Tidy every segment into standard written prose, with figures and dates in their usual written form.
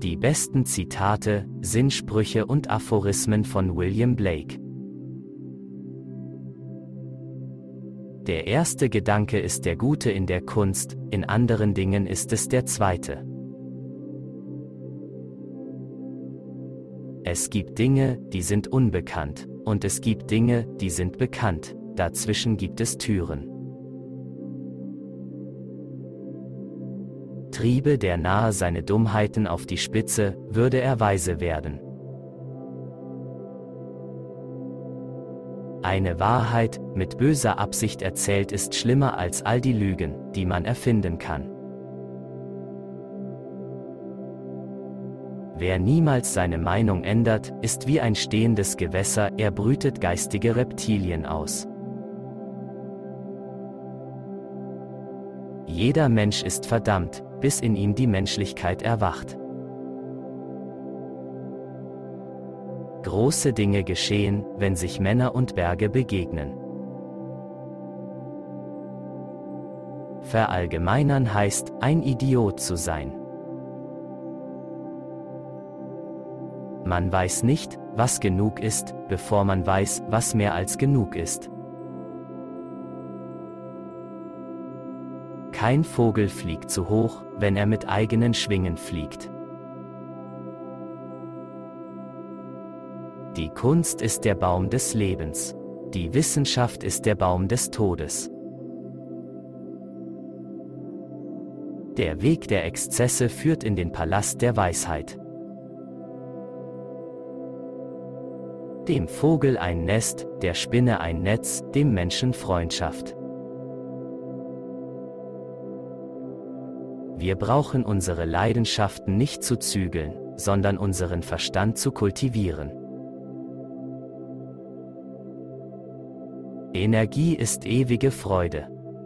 Die besten Zitate, Sinnsprüche und Aphorismen von William Blake. Der erste Gedanke ist der gute in der Kunst, in anderen Dingen ist es der zweite. Es gibt Dinge, die sind unbekannt, und es gibt Dinge, die sind bekannt, dazwischen gibt es Türen. Triebe der nahe seine Dummheiten auf die Spitze, würde er weise werden. Eine Wahrheit, mit böser Absicht erzählt, ist schlimmer als all die Lügen, die man erfinden kann. Wer niemals seine Meinung ändert, ist wie ein stehendes Gewässer, er brütet geistige Reptilien aus. Jeder Mensch ist verdammt, bis in ihm die Menschlichkeit erwacht. Große Dinge geschehen, wenn sich Männer und Berge begegnen. Verallgemeinern heißt, ein Idiot zu sein. Man weiß nicht, was genug ist, bevor man weiß, was mehr als genug ist. Kein Vogel fliegt zu hoch, wenn er mit eigenen Schwingen fliegt. Die Kunst ist der Baum des Lebens. Die Wissenschaft ist der Baum des Todes. Der Weg der Exzesse führt in den Palast der Weisheit. Dem Vogel ein Nest, der Spinne ein Netz, dem Menschen Freundschaft. Wir brauchen unsere Leidenschaften nicht zu zügeln, sondern unseren Verstand zu kultivieren. Energie ist ewige Freude.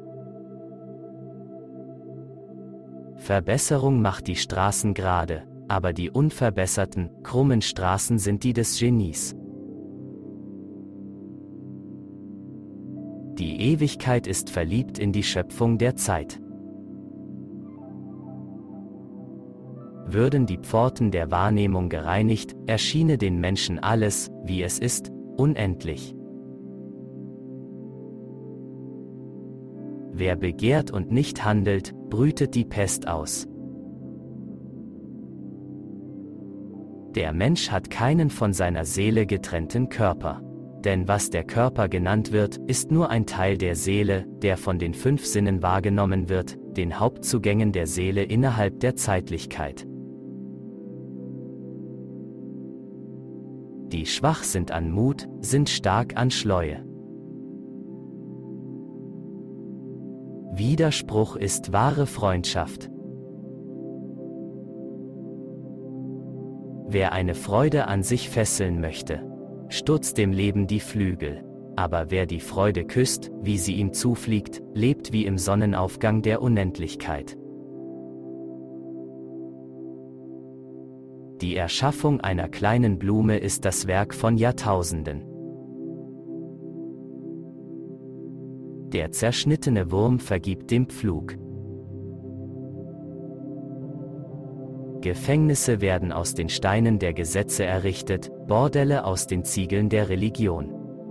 Verbesserung macht die Straßen gerade, aber die unverbesserten, krummen Straßen sind die des Genies. Die Ewigkeit ist verliebt in die Schöpfung der Zeit. Würden die Pforten der Wahrnehmung gereinigt, erschiene den Menschen alles, wie es ist, unendlich. Wer begehrt und nicht handelt, brütet die Pest aus. Der Mensch hat keinen von seiner Seele getrennten Körper. Denn was der Körper genannt wird, ist nur ein Teil der Seele, der von den 5 Sinnen wahrgenommen wird, den Hauptzugängen der Seele innerhalb der Zeitlichkeit. Die schwach sind an Mut, sind stark an Schleue. Widerspruch ist wahre Freundschaft. Wer eine Freude an sich fesseln möchte, stutzt dem Leben die Flügel. Aber wer die Freude küsst, wie sie ihm zufliegt, lebt wie im Sonnenaufgang der Unendlichkeit. Die Erschaffung einer kleinen Blume ist das Werk von Jahrtausenden. Der zerschnittene Wurm vergibt dem Pflug. Gefängnisse werden aus den Steinen der Gesetze errichtet, Bordelle aus den Ziegeln der Religion.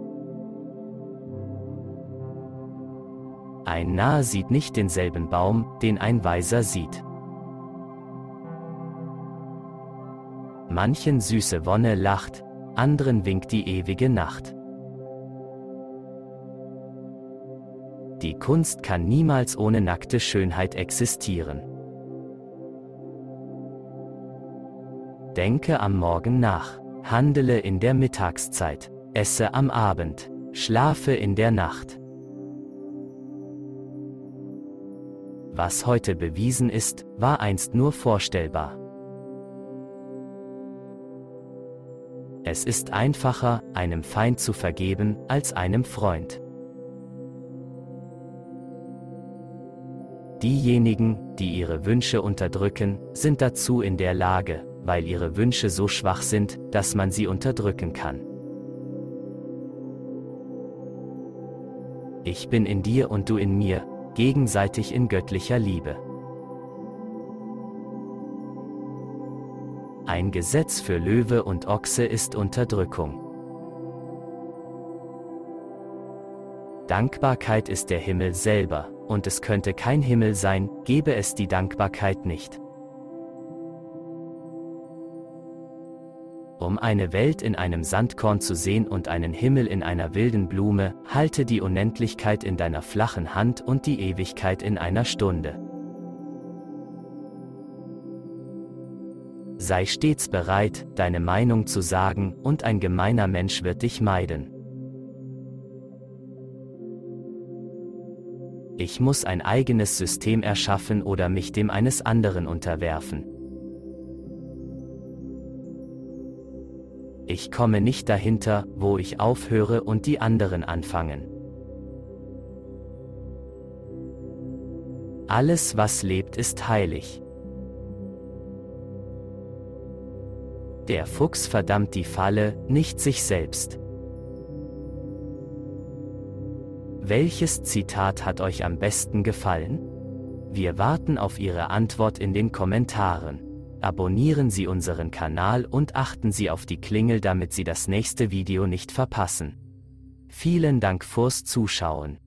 Ein Narr sieht nicht denselben Baum, den ein Weiser sieht. Manchen süße Wonne lacht, anderen winkt die ewige Nacht. Die Kunst kann niemals ohne nackte Schönheit existieren. Denke am Morgen nach, handele in der Mittagszeit, esse am Abend, schlafe in der Nacht. Was heute bewiesen ist, war einst nur vorstellbar. Es ist einfacher, einem Feind zu vergeben, als einem Freund. Diejenigen, die ihre Wünsche unterdrücken, sind dazu in der Lage, weil ihre Wünsche so schwach sind, dass man sie unterdrücken kann. Ich bin in dir und du in mir, gegenseitig in göttlicher Liebe. Ein Gesetz für Löwe und Ochse ist Unterdrückung. Dankbarkeit ist der Himmel selber, und es könnte kein Himmel sein, gäbe es die Dankbarkeit nicht. Um eine Welt in einem Sandkorn zu sehen und einen Himmel in einer wilden Blume, halte die Unendlichkeit in deiner flachen Hand und die Ewigkeit in einer Stunde. Sei stets bereit, deine Meinung zu sagen, und ein gemeiner Mensch wird dich meiden. Ich muss ein eigenes System erschaffen oder mich dem eines anderen unterwerfen. Ich komme nicht dahinter, wo ich aufhöre und die anderen anfangen. Alles, was lebt, ist heilig. Der Fuchs verdammt die Falle, nicht sich selbst. Welches Zitat hat euch am besten gefallen? Wir warten auf Ihre Antwort in den Kommentaren. Abonnieren Sie unseren Kanal und achten Sie auf die Klingel, damit Sie das nächste Video nicht verpassen. Vielen Dank fürs Zuschauen.